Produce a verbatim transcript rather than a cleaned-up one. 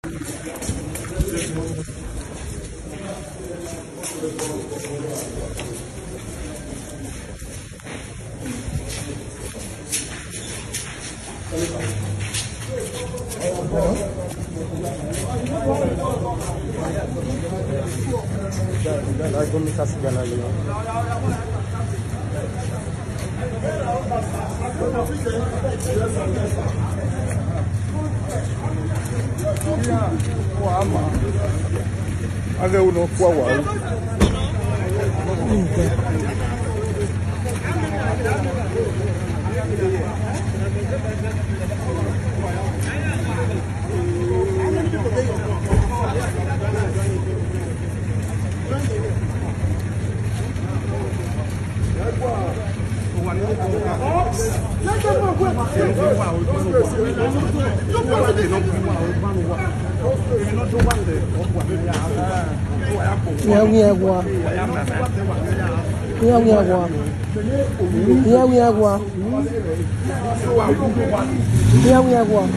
Dai con mi cassi gana lì. Ada uno qua qua. Nhiều nhiều quá, nhiều nhiều quá, nhiều nhiều quá, nhiều nhiều quá.